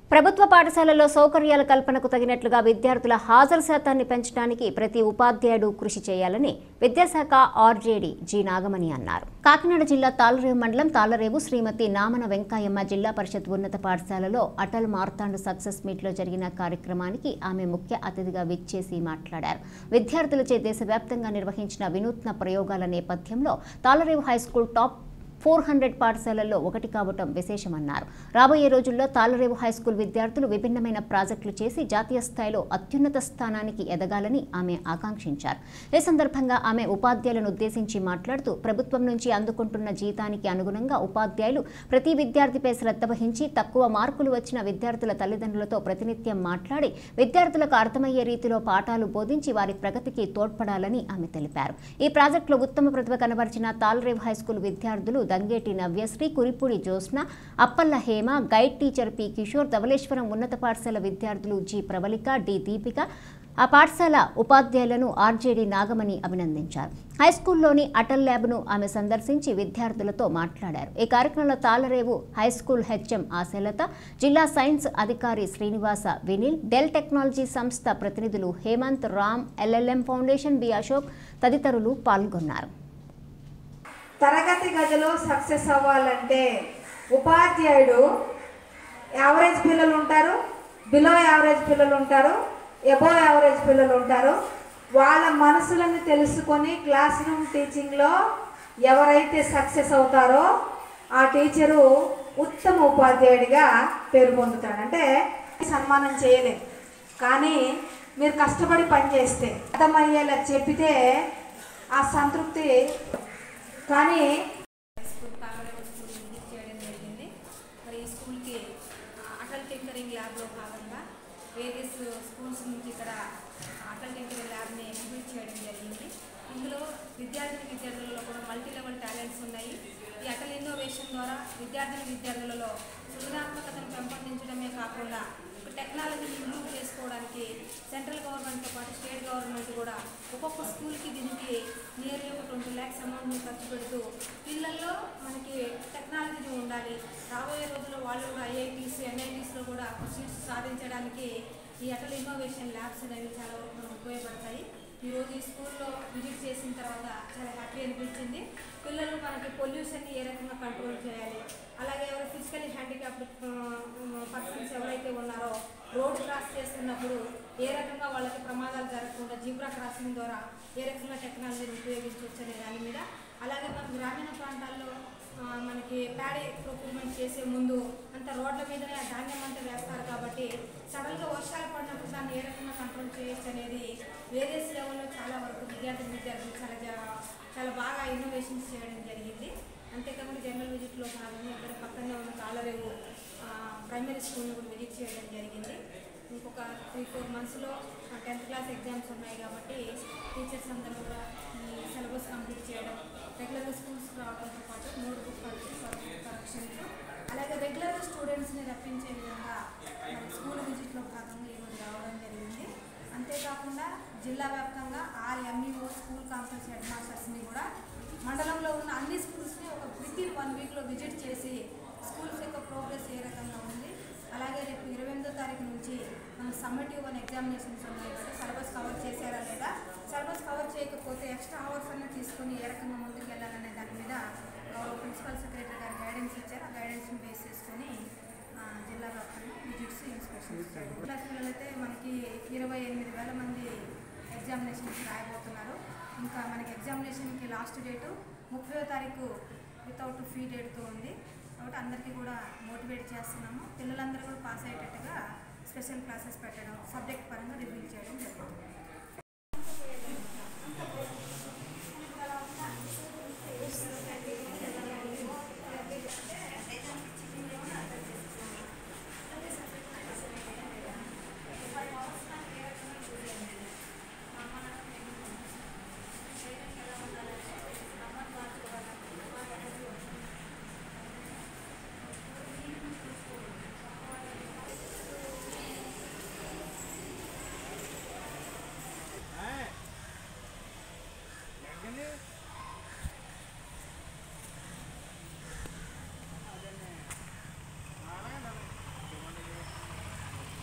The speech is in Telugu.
ప్రభుత్వ పాఠశాలల్లో సౌకర్యాల కల్పనకు తగినట్లుగా విద్యార్థుల హాజరు శాతాన్ని పెంచడానికి ప్రతి ఉపాధ్యాయుడు కృషి చేయాలని విద్యాశాఖ ఆర్జేడీ జి నాగమణి అన్నారు. కాకినాడ జిల్లా తాళ్లరేవు మండలం తాళ్లరేవు శ్రీమతి నామన వెంకాయమ్మ జిల్లా పరిషత్ ఉన్నత పాఠశాలలో అటల్ మార్తాండ్ సక్సెస్ మీట్లో జరిగిన కార్యక్రమానికి ఆమె ముఖ్య అతిథిగా విచ్చేసి మాట్లాడారు. విద్యార్థులచే దేశవ్యాప్తంగా నిర్వహించిన వినూత్న ప్రయోగాల నేపథ్యంలో తాళ్లరేవు హైస్కూల్ టాప్ 400 పాఠశాలల్లో ఒకటి కావటం విశేషమన్నారు. రాబోయే రోజుల్లో తాళ్లరేవు హైస్కూల్ విద్యార్థులు విభిన్నమైన ప్రాజెక్టులు చేసి జాతీయ స్థాయిలో అత్యున్నత స్థానానికి ఎదగాలని ఆమె ఆకాంక్షించారు. ఈ సందర్భంగా ఆమె ఉపాధ్యాయులను ఉద్దేశించి మాట్లాడుతూ ప్రభుత్వం నుంచి అందుకుంటున్న జీతానికి అనుగుణంగా ఉపాధ్యాయులు ప్రతి విద్యార్థిపై శ్రద్ధ వహించి తక్కువ మార్కులు వచ్చిన విద్యార్థుల తల్లిదండ్రులతో ప్రతినిత్యం మాట్లాడి విద్యార్థులకు అర్థమయ్యే రీతిలో పాఠాలు బోధించి వారి ప్రగతికి తోడ్పడాలని ఆమె తెలిపారు. ఈ ప్రాజెక్టులో ఉత్తమ ప్రతిభ కనబరిచిన తాళ్లరేవు హైస్కూల్ విద్యార్థులు Dangeti Navyasri, Kuripudi Jyotsna, Appalla Hema, guide teacher P Kishore, Dowleswaram ఉన్నత పాఠశాల విద్యార్థులు జి ప్రవళిక, డి దీపిక, ఆ పాఠశాల ఉపాధ్యాయులను ఆర్జేడీ నాగమణి అభినందించారు. హైస్కూల్లోని అటల్ ల్యాబ్ను ఆమె సందర్శించి విద్యార్థులతో మాట్లాడారు. ఈ కార్యక్రమంలో తాళ్లరేవు హైస్కూల్ హెచ్ఎం ఆశలత, జిల్లా సైన్స్ అధికారి శ్రీనివాస వినిల్, డెల్ టెక్నాలజీ సంస్థ ప్రతినిధులు Hemanth, Ram, LLM foundation B Ashok తదితరులు పాల్గొన్నారు. తరగతి గదిలో సక్సెస్ అవ్వాలంటే ఉపాధ్యాయుడు యావరేజ్ పిల్లలు ఉంటారు, బిలో యావరేజ్ పిల్లలు ఉంటారు, ఎబో యావరేజ్ పిల్లలు ఉంటారు. వాళ్ళ మనసులను తెలుసుకొని క్లాస్ రూమ్ టీచింగ్లో ఎవరైతే సక్సెస్ అవుతారో ఆ టీచరు ఉత్తమ ఉపాధ్యాయుడిగా పేరు పొందుతాడు. అంటే సన్మానం చేయలేం, కానీ మీరు కష్టపడి పనిచేస్తే అర్థమయ్యేలా చెప్పితే ఆ సంతృప్తి. కానీ తాళ్లరేవు స్కూల్ విజిట్ చేయడం జరిగింది. మరి ఈ స్కూల్కి అటల్ టింకరింగ్ ల్యాబ్లో భాగంగా వేరియస్ స్కూల్స్ నుంచి ఇక్కడ అటల్ టింకరింగ్ ల్యాబ్ని ఎగ్జిబిట్ చేయడం జరిగింది. ఇందులో విద్యార్థులలో కూడా మల్టీ లెవెల్ టాలెంట్స్ ఉన్నాయి. ఈ అటల్ ఇన్నోవేషన్ ద్వారా విద్యార్థులలో సృజనాత్మకతను పెంపొందించడమే కాకుండా టెక్నాలజీని ఇంప్రూవ్ చేసుకోవడానికి సెంట్రల్ గవర్నమెంట్తో పాటు స్టేట్ గవర్నమెంట్ కూడా ఒక్కొక్క స్కూల్కి దీనికి నియర్లీ ఒక 20 lakhs అమౌంట్ని ఖర్చు పెడుతూ పిల్లల్లో మనకి టెక్నాలజీ ఉండాలి. రాబోయే రోజుల్లో వాళ్ళు కూడా ఐఐటీస్, ఎన్ఐటీస్లో కూడా సీట్స్ సాధించడానికి ఈ అటల్ ఇన్నోవేషన్ ల్యాబ్స్ అనేవి చాలా వరకు ఉపయోగపడతాయి. ఈరోజు ఈ స్కూల్లో విజిట్ చేసిన తర్వాత చాలా హ్యాపీ అనిపించింది. పిల్లలు మనకి పొల్యూషన్ని ఏ రకంగా కంట్రోల్ చేయాలి, అలాగే ఎవరు ఫిజికల్లీ హ్యాండిక్యాప్డ్ పర్సన్స్ ఎవరైతే ఉన్నారో రోడ్డు క్రాస్ చేస్తున్నప్పుడు ఏ రకంగా వాళ్ళకి ప్రమాదాలు జరగకుండా జీబ్రా క్రాసింగ్ ద్వారా ఏ రకంగా టెక్నాలజీని ఉపయోగించవచ్చు అనే దాని మీద, అలాగే మన గ్రామీణ ప్రాంతాల్లో మనకి ప్యాడీ ప్రొక్యూర్మెంట్ చేసే ముందు అంత రోడ్ల మీదనే ధాన్యం అంతా వేస్తారు కాబట్టి సడన్గా వర్షాలు పడినప్పుడు దాన్ని ఏ రకంగా కంట్రోల్ చేయొచ్చు అనేది వేరియస్ లెవెల్లో చాలా వరకు విద్యార్థులు చాలా బాగా ఇన్నోవేషన్స్ చేయడం జరిగింది. అంతేకాకుండా జనరల్ విజిట్లో భాగంగా ఇక్కడ పక్కనే ఉన్న తాళ్లరేవు ప్రైమరీ స్కూల్ని కూడా విజిట్ చేయడం జరిగింది. ఇంకొక 3-4 monthsలో 10th class ఎగ్జామ్స్ ఉన్నాయి కాబట్టి టీచర్స్ అందరూ కూడా ఈ సిలబస్ కంప్లీట్ చేయడం, రెగ్యులర్గా స్కూల్స్కి రావడంతో పాటు నోట్బుక్ కరెక్షన్స్, అలాగే రెగ్యులర్గా స్టూడెంట్స్ని రప్పించే విధంగా స్కూల్ విజిట్లో భాగంగా ఈరోజు రావడం జరిగింది. అంతేకాకుండా జిల్లా వ్యాప్తంగా 6 MEO స్కూల్ కాంప్లెక్స్ హెడ్ మాస్టర్స్ని కూడా మండలంలో ఉన్న అన్ని స్కూల్స్ని ఒక వితిన్ 1 weekలో విజిట్ చేసి స్కూల్స్ యొక్క ప్రోగ్రెస్ ఏ రకంగా ఉంది, అలాగే రేపు 28వ తారీఖు నుంచి మన సమ్మటివ్ 1 ఎగ్జామినేషన్స్ ఉన్నాయి కాబట్టి సిలబస్ కవర్ చేశారా లేదా, సిలబస్ కవర్ చేయకపోతే ఎక్స్ట్రా అవర్స్ అన్నీ తీసుకొని ఏ రకంగా ముందుకు వెళ్ళాలనే దాని మీద ప్రిన్సిపల్ సెక్రటరీ గారు గైడెన్స్ ఇచ్చారు. ఆ గైడెన్స్ని బేస్ చేసుకొని జిల్లా వ్యాప్తంగా విజిట్స్, ఇన్స్పెక్షన్స్ క్లాస్ పిల్లలైతే మనకి 28,000 మంది ఎగ్జామినేషన్స్ రాయబోతున్నారు. ఇంకా మనకి ఎగ్జామినేషన్కి లాస్ట్ డేటు 30వ తారీఖు వితౌట్ ఫీ డేట్తో ఉంది కాబట్టి అందరికీ కూడా మోటివేట్ చేస్తున్నాము. పిల్లలందరూ కూడా పాస్ అయ్యేటట్టుగా స్పెషల్ క్లాసెస్ పెట్టడం, సబ్జెక్ట్ పరంగా రివ్యూ చేయడం జరుగుతుంది.